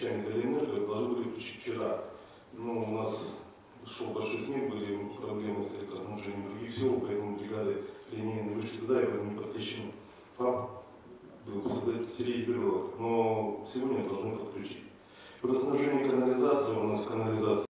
чайник Электроэнерго должны были включить вчера. Но у нас шел большой снег, были проблемы с электроснабжением других сел, поэтому бригады линейные вышли туда, и поэтому не подключен ФАП был среди природы. Но сегодня должны подключить. Водоснабжение канализации, у нас канализация